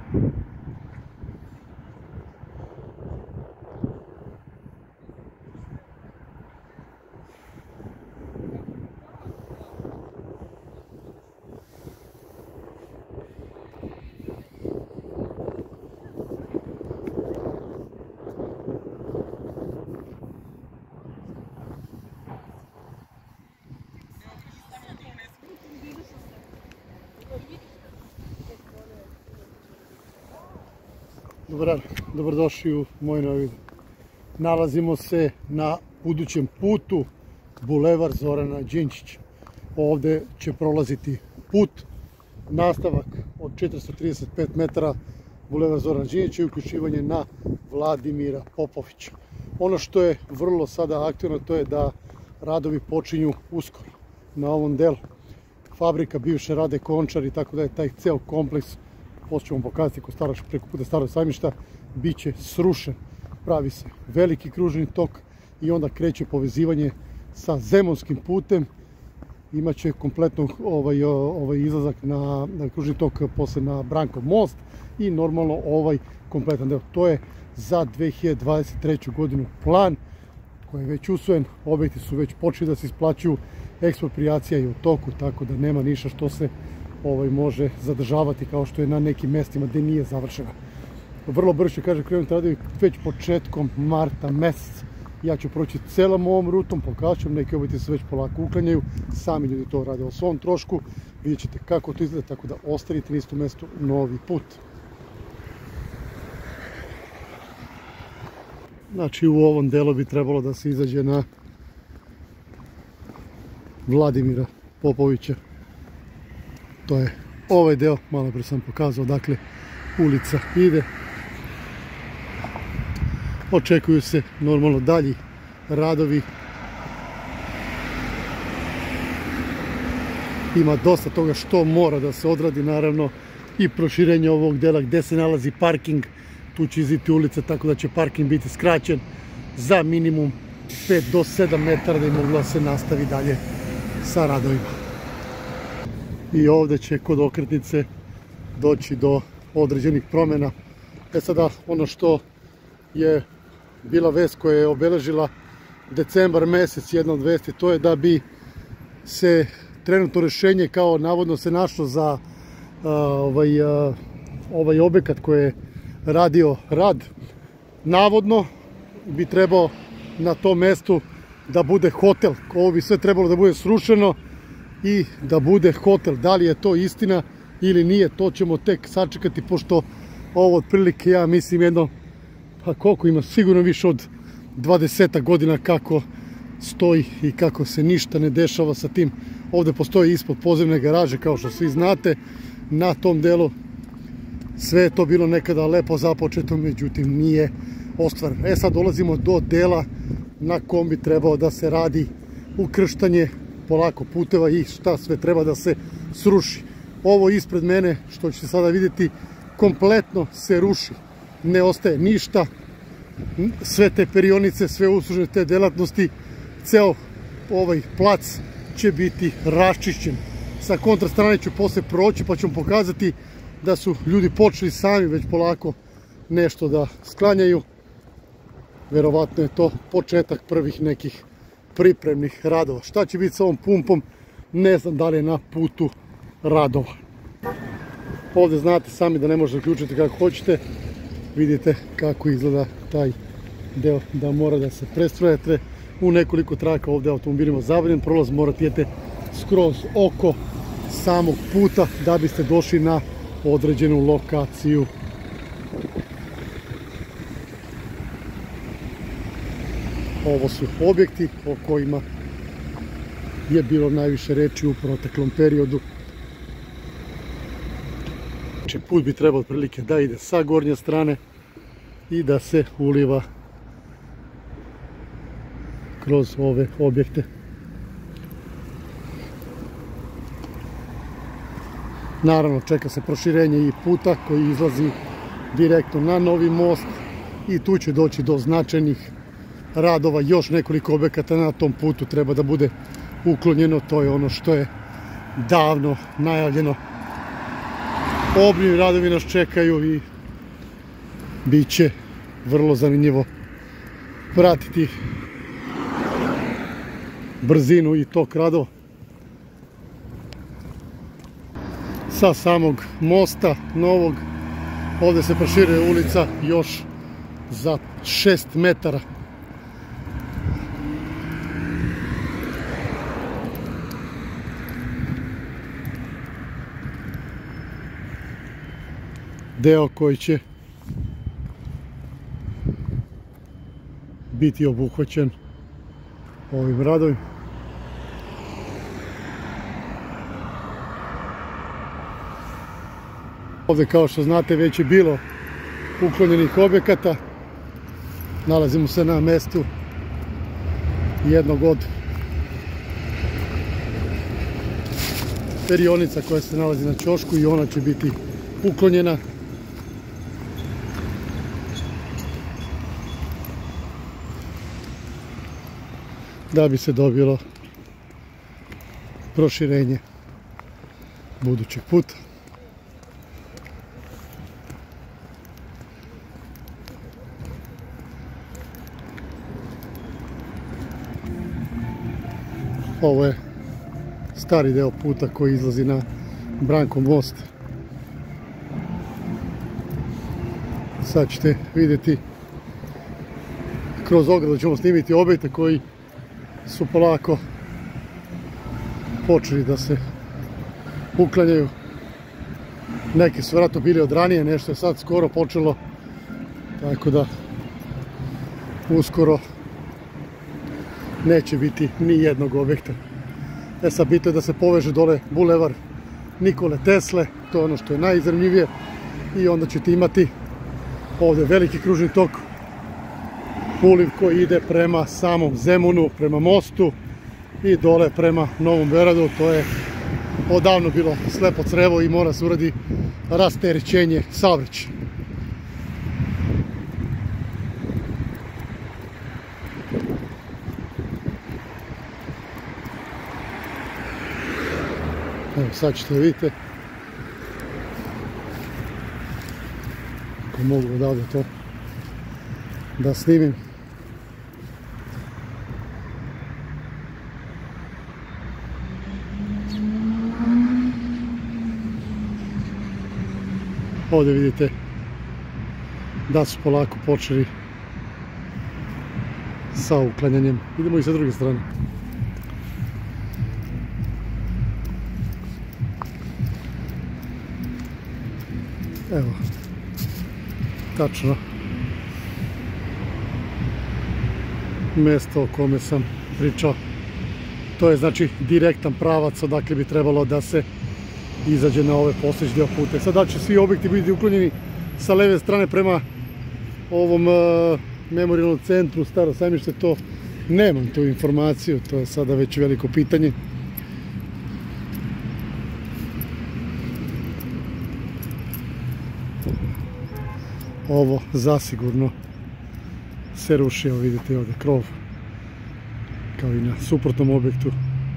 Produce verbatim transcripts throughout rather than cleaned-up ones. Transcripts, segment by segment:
Dobar dan, dobrodošli u moj novi video. Nalazimo se na budućem putu Bulevar Zorana Đinđića. Ovde će prolaziti put, nastavak od četiristo trideset pet metara Bulevar Zorana Đinđića i uključivanje na Vladimira Popovića. Ono što je vrlo sada aktivno to je da radovi počinju uskoro na ovom delu. Fabrika bivše Rade Končar i tako da je taj ceo kompleks, posle ćemo pokazati preko puta Starog Sajmišta, bit će srušen. Pravi se veliki kružni tok i onda kreće povezivanje sa Zemunskim putem. Imaće kompletno ovaj, ovaj izlazak na, na kružni tok posle na Brankov most i normalno ovaj kompletan deo. To je za dve hiljade dvadeset treću godinu plan koji je već usvojen. Objekti su već počeli da se isplaćuju, eksproprijacija je u toku, tako da nema ništa što se ovaj može zadržavati kao što je na nekim mestima gde nije završena. Vrlo brzo će, kaže, krenuti radovi već početkom marta meseca. Ja ću proći celom ovom rutom, pokažem, neki objekti se već polako uklanjaju, sami ljudi to rade o svom trošku, vidjet ćete kako to izgleda, tako da ostanite na istom mestu novi put. Znači u ovom delu bi trebalo da se izađe na Vladimira Popovića. To je ovaj deo, malo pre sam pokazao, dakle ulica ide. Očekuju se normalno dalji radovi. Ima dosta toga što mora da se odradi, naravno i proširenje ovog dela gde se nalazi parking. Tu će iziti ulica, tako da će parking biti skraćen za minimum pet do sedam metara da je mogla se nastavi dalje sa radovima. I ovde će kod okretnice doći do određenih promjena. E sada, ono što je bila vest koja je obeležila decembar mesec, jedna od vesti, to je da bi se trenutno rešenje kao navodno se našlo za a, ovaj, a, ovaj objekat koji je radio rad. Navodno bi trebao na tom mestu da bude hotel. Ovo bi sve trebalo da bude srušeno i da bude hotel. Da li je to istina ili nije, to ćemo tek sačekati, pošto ovo otprilike, ja mislim, jedno, pa koliko ima, sigurno više od dvadeset godina kako stoji i kako se ništa ne dešava sa tim. Ovde postoji ispod podzemne garaže, kao što svi znate, na tom delu. Sve je to bilo nekada lepo započeto, međutim nije ostvareno. E sad dolazimo do dela na kom bi trebao da se radi ukrštanje polako puteva i šta sve treba da se sruši. Ovo ispred mene, što ćete sada vidjeti, kompletno se ruši. Ne ostaje ništa. Sve te perionice, sve uslužne te delatnosti, ceo ovaj plac će biti raščišćen. Sa kontrastrane ću posle proći pa ću vam pokazati da su ljudi počeli sami već polako nešto da sklanjaju. Verovatno je to početak prvih nekih pripremnih radova. Šta će biti sa ovom pumpom, ne znam da li je na putu radova. Ovde znate sami da ne možete uključiti kako hoćete. Vidite kako izgleda taj deo, da mora da se prestrojete u nekoliko traka. Ovde automobilima zabranjen prolaz, morate idete skroz oko samog puta da biste došli na određenu lokaciju. Ovo su objekti o kojima je bilo najviše reči u proteklom periodu. Znači, put bi trebao otprilike da ide sa gornje strane i da se uliva kroz ove objekte. Naravno, čeka se proširenje i puta koji izlazi direktno na novi most i tu će doći do značajnih radova. Još nekoliko objekata na tom putu treba da bude uklonjeno. To je ono što je davno najavljeno. Obnivni radovi nas čekaju i bit će vrlo zanimljivo pratiti brzinu i tok radova. Sa samog mosta novog ovdje se proširuje ulica još za šest metara. Deo koji će biti obuhvaćen ovim radovima. Ovdje, kao što znate, već je bilo uklonjenih objekata. Nalazimo se na mjestu jednog od perionica koja se nalazi na ćošku i ona će biti uklonjena. Da bi se dobilo proširenje budućeg puta. Ovo je stari deo puta koji izlazi na Brankov most. Sad ćete vidjeti, kroz ogradu ćemo snimiti objekte koji su polako počeli da se uklanjaju. Neki su vjerojatno bili od ranije, nešto je sad skoro počelo, tako da uskoro neće biti ni jednog objekta. E sad, bitno je da se poveže dole bulevar Nikole Tesle, to je ono što je najzanimljivije, i onda ćete imati ovdje veliki kružni tok, uliv koji ide prema samom Zemunu, prema mostu i dole prema Novom Beogradu. To je odavno bilo slepo crevo i mora se uraditi rasterećenje saobraćaja. Evo, sad ćete da vidite, ako mogu odavde to da snimim. Ovdje vidite da su polako počeli sa uklanjanjem. Idemo i sa druge strane. Evo, tačno mjesto o kome sam pričao. To je znači direktan pravac odakle bi trebalo da se izađe na ove postojeći deo puta. Sada će svi objekti biti uklonjeni sa leve strane prema ovom uh, memorijalnom centru Staro Sajmište. To nemam tu informaciju, to je sada već veliko pitanje. Ovo zasigurno se ruši, evo vidite ovdje krov, kao i na suprotnom objektu,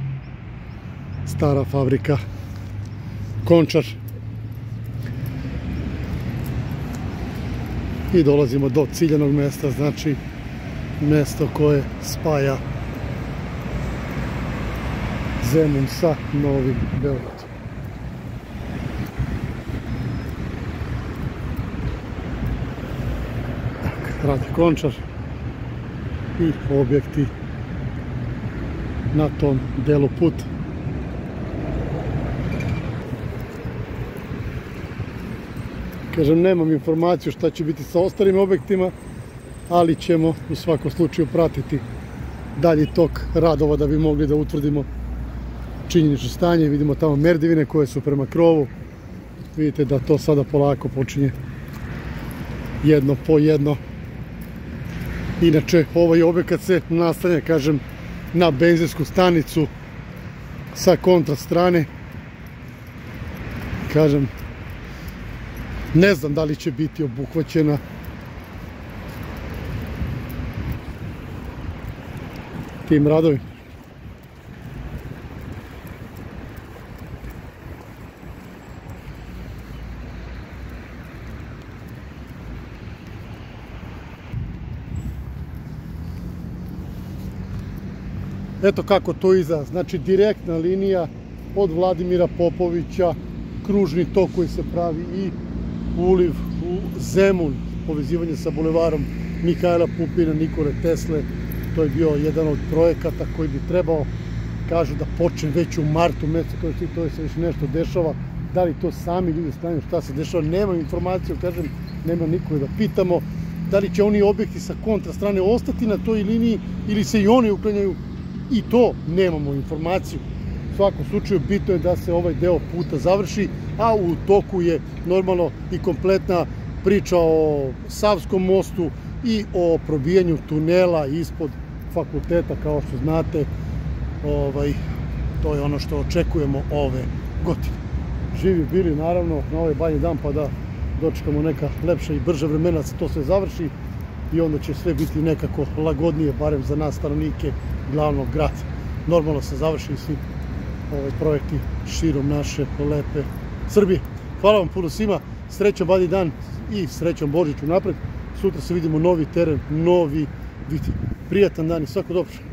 stara fabrika Končar. I dolazimo do ciljanog mjesta, znači mjesto koje spaja Zemun sa Novim Beogradom. Radi Končar i objekti na tom delu puta. Kažem, nemam informaciju šta će biti sa ostalim objektima, ali ćemo u svakom slučaju pratiti dalji tok radova da bi mogli da utvrdimo činjenično stanje. Vidimo tamo merdevine koje su prema krovu. Vidite da to sada polako počinje jedno po jedno. Inače, ovaj objekat se naslanja, kažem, na benzinsku stanicu sa kontra strane. Kažem, ne znam da li će biti obuhvaćena tim radovima. Eto kako to izgleda, znači direktna linija od Vladimira Popovića, kružni tok koji se pravi i uliv u Zemun, povezivanje sa bulevarom Mihajla Pupina, Nikole Tesle. To je bio jedan od projekata koji bi trebao, kažu, da počne već u martu mesecu, to je se već nešto dešava. Da li to sami ljudi znaju šta se dešava, nemam informaciju, kažem, nema nikoga da pitamo. Da li će oni objekti sa kontra strane ostati na toj liniji ili se i oni uklanjaju, i to nemamo informaciju. U svakom slučaju bitno je da se ovaj deo puta završi, a u toku je normalno i kompletna priča o Savskom mostu i o probijanju tunela ispod fakulteta, kao što znate. Ovaj, to je ono što očekujemo ove godine. Živi bili naravno na ovaj Badnji dan, pa da dočekamo neka lepša i brža vremena da se to sve završi i onda će sve biti nekako lagodnije, barem za nas stanovnike glavnog grada. Normalno se završi svi ovaj projekti širom naše lepe Srbije. Hvala vam puno svima, srećan Badnji dan i srećan Božić unapred. Sutra se vidimo, novi teren, novi vidi. Prijatan dan i svako dobro.